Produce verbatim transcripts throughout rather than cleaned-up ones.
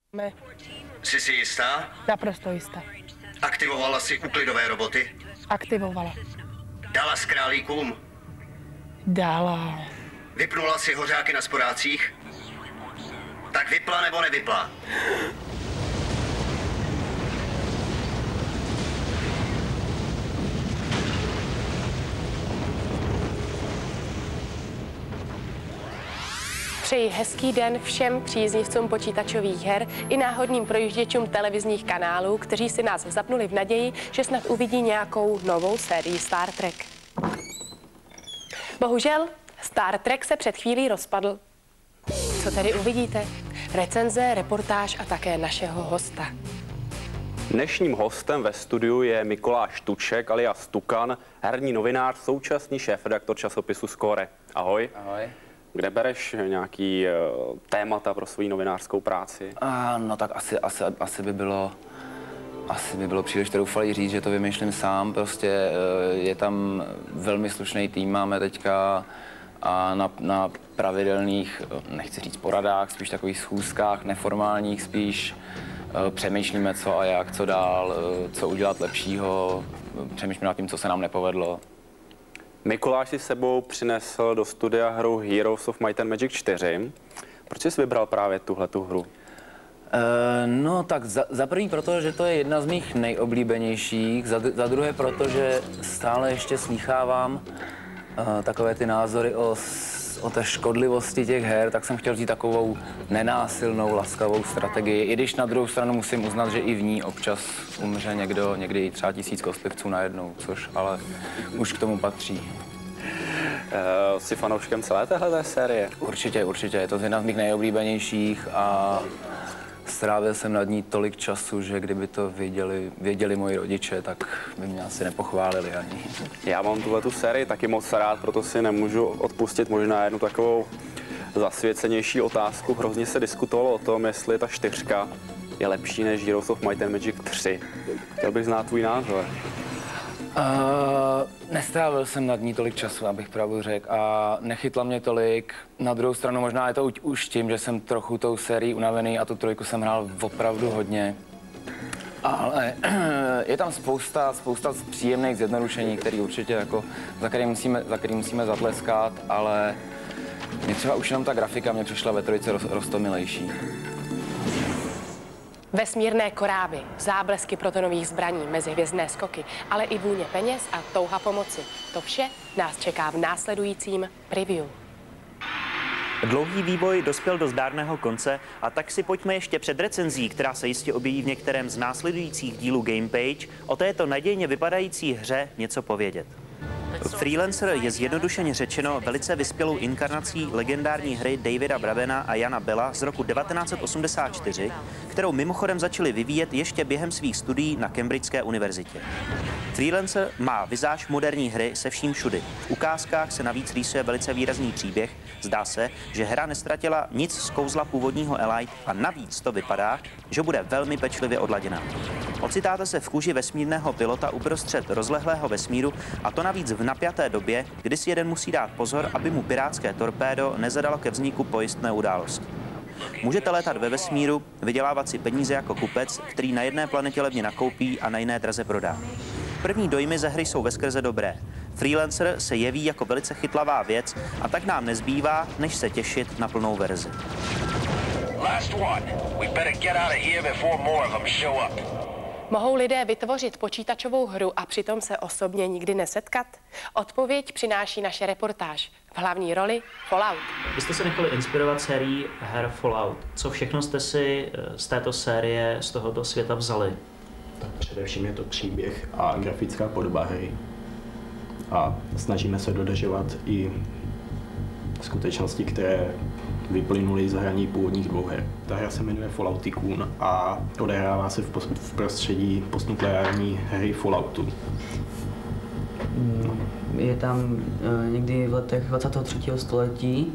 My. Jsi si jistá? Naprosto jistá. Aktivovala si úklidové roboty? Aktivovala. Dala s králíkům? Dala. Vypnula si hořáky na sporácích? Tak vypla nebo nevypla? Přeji hezký den všem příznivcům počítačových her i náhodným projížděčům televizních kanálů, kteří si nás zapnuli v naději, že snad uvidí nějakou novou sérii Star Trek. Bohužel, Star Trek se před chvílí rozpadl. Co tedy uvidíte? Recenze, reportáž a také našeho hosta. Dnešním hostem ve studiu je Mikuláš Tuček alias Tukan, herní novinář, současný šéfredaktor časopisu Score. Ahoj. Ahoj. Kde bereš nějaký uh, témata pro svou novinářskou práci? A, no tak asi, asi, asi by bylo asi by bylo příliš troufalý říct, že to vymýšlím sám. Prostě je tam velmi slušný tým, máme teďka a na, na pravidelných, nechci říct poradách, spíš takových schůzkách, neformálních spíš. Přemýšlíme co a jak, co dál, co udělat lepšího, přemýšlíme nad tím, co se nám nepovedlo. Mikuláš si sebou přinesl do studia hru Heroes of Might and Magic čtyři. Proč jsi vybral právě tuhletu hru? Uh, no tak za, za první proto, že to je jedna z mých nejoblíbenějších, za, za druhé proto, že stále ještě slýchávám uh, takové ty názory o, o té škodlivosti těch her, tak jsem chtěl říct takovou nenásilnou, laskavou strategii, i když na druhou stranu musím uznat, že i v ní občas umře někdo, někdy i třeba tisíc kostlivců najednou, což ale už k tomu patří. Uh, jsi fanouškem celé téhleté série? Určitě, určitě, je to jedna z mých nejoblíbenějších a strávil jsem nad ní tolik času, že kdyby to věděli, věděli moji rodiče, tak by mě asi nepochválili ani. Já mám tuhletu sérii taky moc rád, proto si nemůžu odpustit možná jednu takovou zasvěcenější otázku. Hrozně se diskutovalo o tom, jestli ta čtyřka je lepší než Heroes of Might and Magic tři. Chtěl bych znát tvůj názor. Uh, nestrávil jsem nad ní tolik času, abych pravdu řekl, a nechytla mě tolik. Na druhou stranu možná je to už tím, že jsem trochu tou sérií unavený a tu trojku jsem hrál opravdu hodně. Ale je tam spousta, spousta příjemných zjednodušení, který určitě jako, za který musíme, za který musíme zatleskat, ale mě třeba už jenom ta grafika mě přišla ve trojce roz, roztomilejší. Vesmírné koráby, záblesky protonových zbraní, mezihvězdné skoky, ale i vůně peněz a touha pomoci. To vše nás čeká v následujícím preview. Dlouhý vývoj dospěl do zdárného konce a tak si pojďme ještě před recenzí, která se jistě objeví v některém z následujících dílů Gamepage, o této nadějně vypadající hře něco povědět. Freelancer je zjednodušeně řečeno velice vyspělou inkarnací legendární hry Davida Bravena a Jana Bella z roku devatenáct set osmdesát čtyři, kterou mimochodem začali vyvíjet ještě během svých studií na Cambridgeské univerzitě. Freelancer má vizáž moderní hry se vším všudy. V ukázkách se navíc rýsuje velice výrazný příběh. Zdá se, že hra nestratila nic z kouzla původního Elite a navíc to vypadá, že bude velmi pečlivě odladěná. Ocitáte se v kůži vesmírného pilota uprostřed rozlehlého vesmíru a to navíc v napjaté době, kdy si jeden musí dát pozor, aby mu pirátské torpédo nezadalo ke vzniku pojistné události. Můžete létat ve vesmíru, vydělávat si peníze jako kupec, který na jedné planetě levně nakoupí a na jiné draze prodá. První dojmy ze hry jsou veskrze dobré. Freelancer se jeví jako velice chytlavá věc a tak nám nezbývá, než se těšit na plnou verzi. Mohou lidé vytvořit počítačovou hru a přitom se osobně nikdy nesetkat? Odpověď přináší naše reportáž. V hlavní roli Fallout. Vy jste se nechali inspirovat sérií her Fallout. Co všechno jste si z této série, z tohoto světa vzali? Tak především je to příběh a grafická podoba hry. A snažíme se dodržovat i skutečnosti, které vyplynuly z hraní původních dvou her. Ta hra se jmenuje Fallout Tycoon a odehrává se v, v prostředí postnukleární hry Falloutu. Je tam uh, někdy v letech dvacátého třetího století.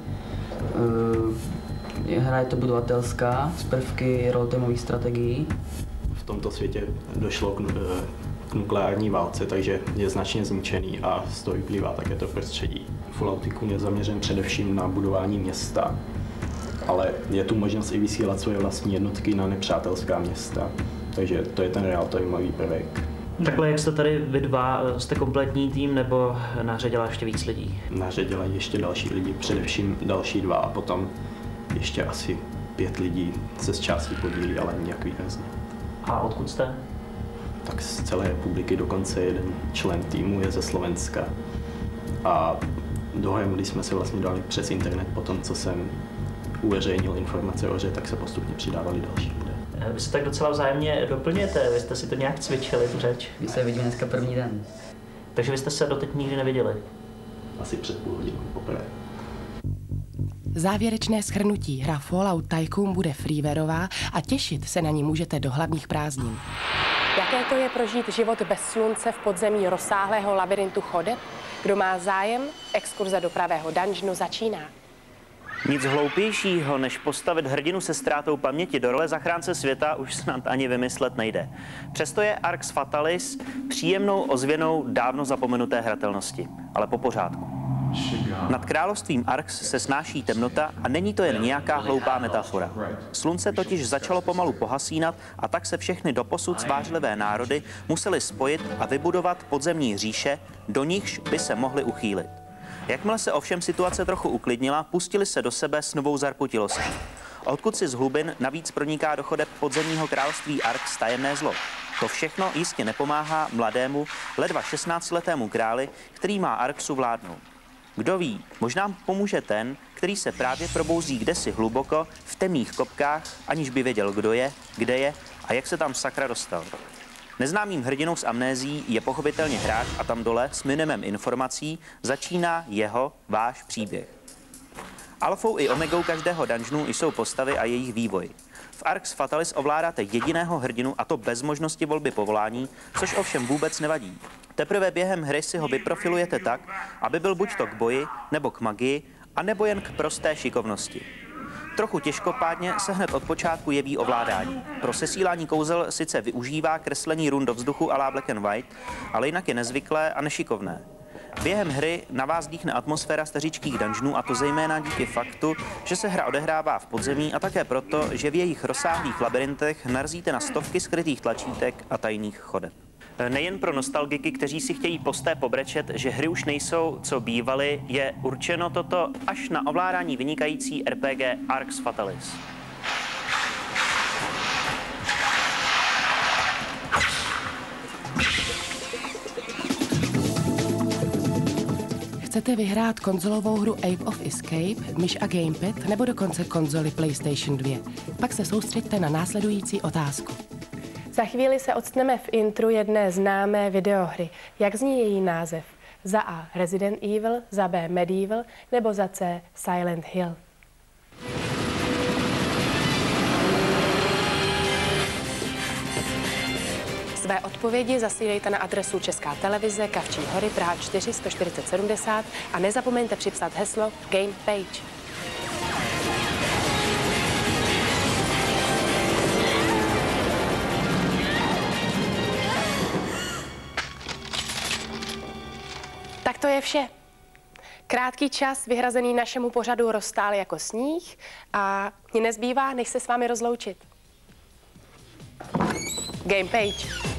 Uh, hra je to budovatelská z prvky roleplayerových strategií. V tomto světě došlo k, k nukleární válce, takže je značně zničený a z toho vyplývá také to prostředí. Fallout Tycoon je zaměřen především na budování města ale je tu možnost i vysílat svoje vlastní jednotky na nepřátelská města. Takže to je ten real-timeový prvek. Takhle, jak jste tady vy dva, jste kompletní tým, nebo na hře dělá ještě víc lidí? Na hře dělají ještě další lidi, především další dva a potom ještě asi pět lidí se z části podílí, ale nějak výrazně. A odkud jste? Tak z celé republiky, dokonce jeden člen týmu je ze Slovenska. A dohromady jsme se vlastně dali přes internet, potom co jsem uveřejnil informace o hře, tak se postupně přidávali další lidé. Vy se tak docela vzájemně doplňujete, vy jste si to nějak cvičili, tu řeč? My se vidíme dneska první den. Takže vy jste se doteď nikdy neviděli? Asi před půl hodinou poprvé. Závěrečné shrnutí: hra Fallout Tycoon bude freewareová a těšit se na ní můžete do hlavních prázdnin. Jaké to je prožít život bez slunce v podzemí rozsáhlého labirintu chodeb? Kdo má zájem, exkurze do pravého dungeonu začíná. Nic hloupějšího, než postavit hrdinu se ztrátou paměti do role zachránce světa, už snad ani vymyslet nejde. Přesto je Arx Fatalis příjemnou ozvěnou dávno zapomenuté hratelnosti, ale po pořádku. Nad královstvím Arx se snáší temnota a není to jen nějaká hloupá metafora. Slunce totiž začalo pomalu pohasínat a tak se všechny doposud svářlivé národy musely spojit a vybudovat podzemní říše, do nichž by se mohly uchýlit. Jakmile se ovšem situace trochu uklidnila, pustili se do sebe s novou zarputilostí. Odkud si z hlubin navíc proniká do chodeb podzemního království Arx tajemné zlo. To všechno jistě nepomáhá mladému, ledva šestnáctiletému králi, který má Arxu vládnout. Kdo ví, možná pomůže ten, který se právě probouzí kdesi hluboko v temných kopkách, aniž by věděl, kdo je, kde je a jak se tam sakra dostal. Neznámým hrdinou s amnézií je pochopitelně hráč a tam dole s minimem informací začíná jeho, váš příběh. Alfou i omegou každého dungeonu jsou postavy a jejich vývoj. V Arx Fatalis ovládáte jediného hrdinu a to bez možnosti volby povolání, což ovšem vůbec nevadí. Teprve během hry si ho vyprofilujete tak, aby byl buď to k boji, nebo k magii, anebo jen k prosté šikovnosti. Trochu těžkopádně se hned od počátku jeví ovládání. Pro sesílání kouzel sice využívá kreslení run do vzduchu a la Black and White, ale jinak je nezvyklé a nešikovné. Během hry na vás dýchne atmosféra stařičkých dungeonů a to zejména díky faktu, že se hra odehrává v podzemí a také proto, že v jejich rozsáhlých labyrintech narazíte na stovky skrytých tlačítek a tajných chodeb. Nejen pro nostalgiky, kteří si chtějí posté pobrečet, že hry už nejsou, co bývaly, je určeno toto až na ovládání vynikající R P G Arx Fatalis. Chcete vyhrát konzolovou hru Ape of Escape, myš a gamepad nebo dokonce konzoli PlayStation dva? Pak se soustřeďte na následující otázku. Za chvíli se odstneme v intru jedné známé videohry. Jak zní její název? Za A Resident Evil, za B Medieval nebo za C Silent Hill? Své odpovědi zasílejte na adresu Česká televize, Kavčí hory, Praha čtyři, sto čtyřicet sedmdesát a nezapomeňte připsat heslo GamePage. Tak to je vše. Krátký čas vyhrazený našemu pořadu roztál jako sníh a mě nezbývá, než se s vámi rozloučit. GamePage.